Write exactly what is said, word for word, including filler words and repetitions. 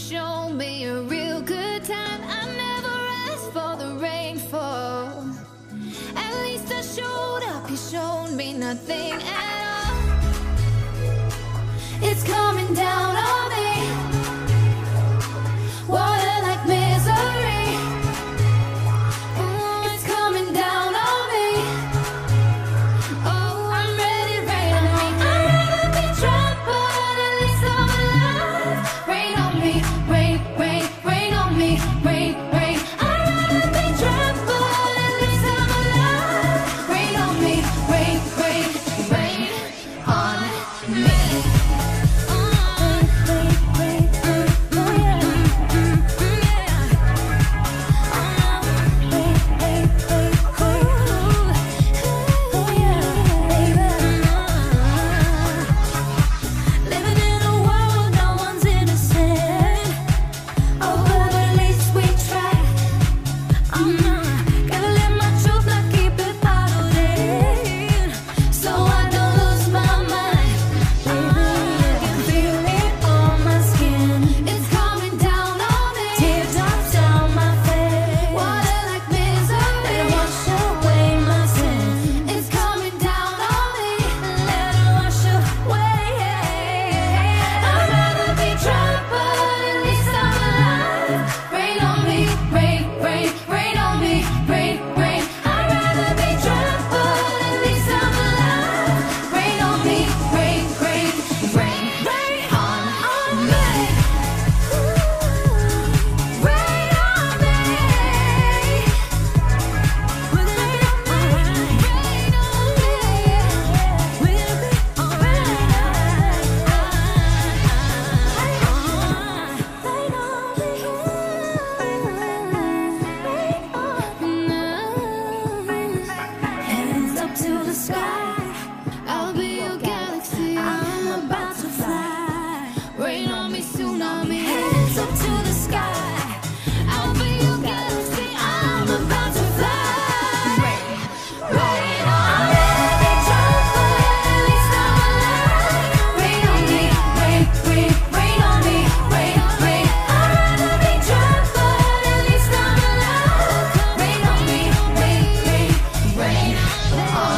show me a real good time. I never asked for the rainfall. At least I showed up, you showed me nothing at all. It's coming down on me, water like misery. Ooh, it's coming down on me. Oh, I'm ready, rain on me. I'd rather be drunk, but at least I'm alive. Rain on me, rain, rain, rain on me, rain, rain. I'd rather be drunk, but at least I'm alive. Rain on me, rain, rain, rain on me. On